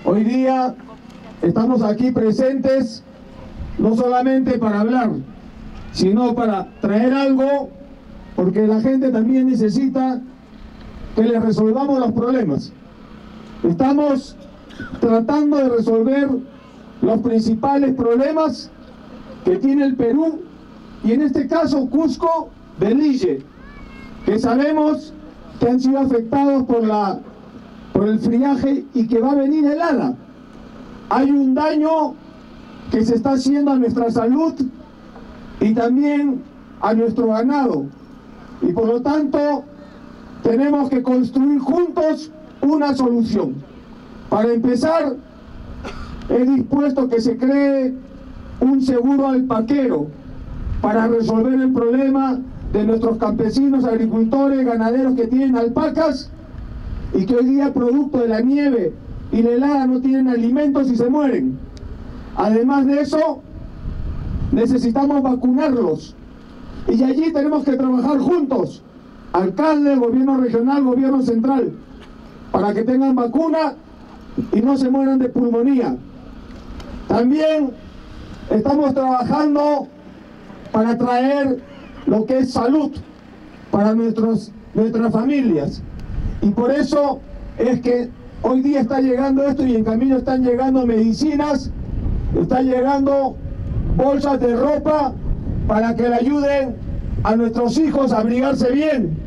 Hoy día estamos aquí presentes no solamente para hablar, sino para traer algo, porque la gente también necesita que les resolvamos los problemas. Estamos tratando de resolver los principales problemas que tiene el Perú, y en este caso Cusco del Ille, que sabemos que han sido afectados por el friaje y que va a venir helada. Hay un daño que se está haciendo a nuestra salud y también a nuestro ganado, y por lo tanto tenemos que construir juntos una solución. Para empezar, he dispuesto que se cree un seguro alpaquero para resolver el problema de nuestros campesinos, agricultores, ganaderos que tienen alpacas y que hoy día, producto de la nieve y la helada, no tienen alimentos y se mueren. Además de eso, necesitamos vacunarlos, y allí tenemos que trabajar juntos, alcalde, gobierno regional, gobierno central, para que tengan vacuna y no se mueran de pulmonía. También estamos trabajando para traer lo que es salud para nuestras familias, y por eso es que hoy día está llegando esto, y en camino están llegando medicinas, están llegando bolsas de ropa para que le ayuden a nuestros hijos a abrigarse bien.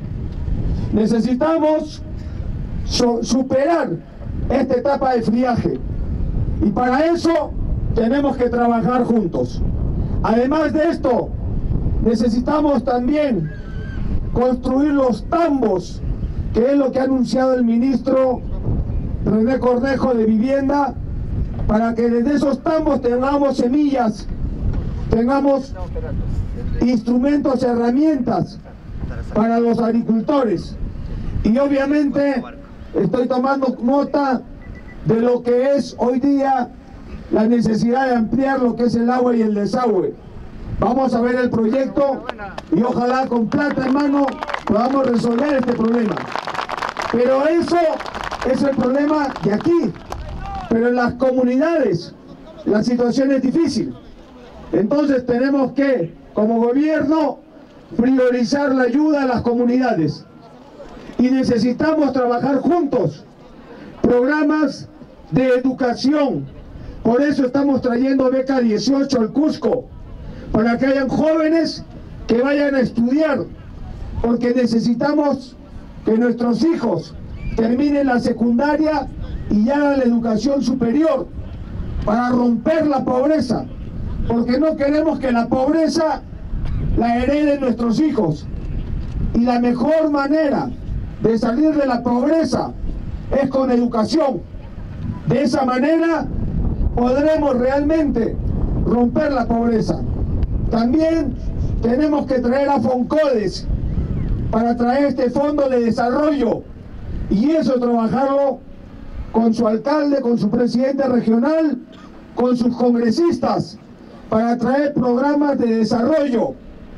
Necesitamos superar esta etapa de friaje, y para eso tenemos que trabajar juntos. Además de esto, necesitamos también construir los tambos, que es lo que ha anunciado el ministro René Cornejo de Vivienda, para que desde esos tambos tengamos semillas, tengamos instrumentos, herramientas para los agricultores. Y obviamente estoy tomando nota de lo que es hoy día la necesidad de ampliar lo que es el agua y el desagüe. Vamos a ver el proyecto y ojalá con plata en mano podamos resolver este problema. Pero eso es el problema de aquí. Pero en las comunidades la situación es difícil. Entonces tenemos que, como gobierno, priorizar la ayuda a las comunidades. Y necesitamos trabajar juntos programas de educación. Por eso estamos trayendo beca 18 al Cusco, para que hayan jóvenes que vayan a estudiar, porque necesitamos que nuestros hijos terminen la secundaria y hagan la educación superior para romper la pobreza, porque no queremos que la pobreza la hereden nuestros hijos. Y la mejor manera de salir de la pobreza es con educación. De esa manera podremos realmente romper la pobreza. También tenemos que traer a FONCODES para traer este fondo de desarrollo, y eso trabajarlo con su alcalde, con su presidente regional, con sus congresistas, para traer programas de desarrollo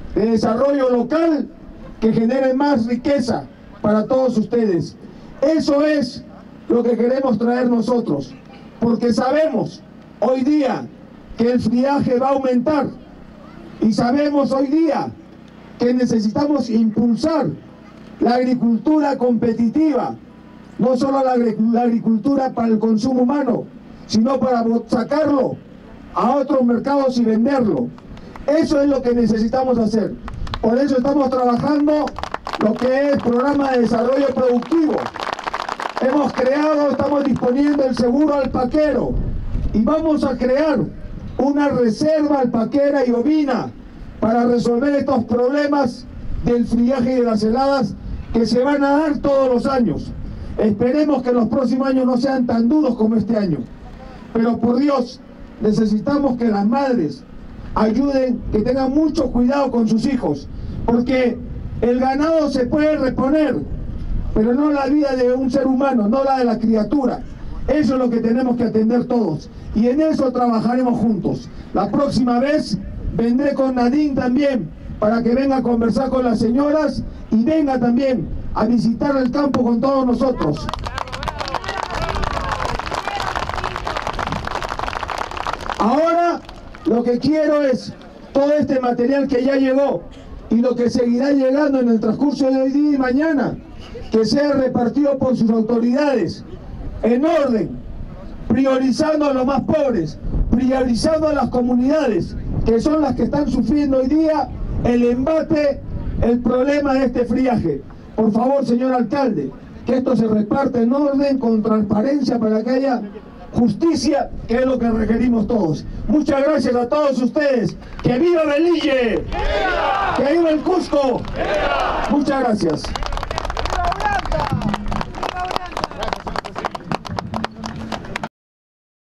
local que generen más riqueza para todos ustedes. Eso es lo que queremos traer nosotros, porque sabemos hoy día que el friaje va a aumentar, y sabemos hoy día que necesitamos impulsar la agricultura competitiva, no solo la agricultura para el consumo humano, sino para sacarlo a otros mercados y venderlo. Eso es lo que necesitamos hacer. Por eso estamos trabajando lo que es programa de desarrollo productivo. Hemos creado, estamos disponiendo el seguro alpaquero, y vamos a crear una reserva alpaquera y ovina para resolver estos problemas del friaje y de las heladas que se van a dar todos los años. Esperemos que los próximos años no sean tan duros como este año, pero por Dios, necesitamos que las madres ayuden, que tengan mucho cuidado con sus hijos, porque el ganado se puede reponer, pero no la vida de un ser humano, no la de la criatura. Eso es lo que tenemos que atender todos, y en eso trabajaremos juntos. La próxima vez vendré con Nadine también, para que venga a conversar con las señoras y venga también a visitar el campo con todos nosotros. lo que quiero es todo este material que ya llegó y lo que seguirá llegando en el transcurso de hoy día y mañana, que sea repartido por sus autoridades en orden, priorizando a los más pobres, priorizando a las comunidades, que son las que están sufriendo hoy día el embate, el problema de este friaje. Por favor, señor alcalde, que esto se reparte en orden, con transparencia, para que haya justicia, que es lo que requerimos todos. Muchas gracias a todos ustedes. ¡Que viva Velille! ¡Que viva el Cusco! Muchas gracias.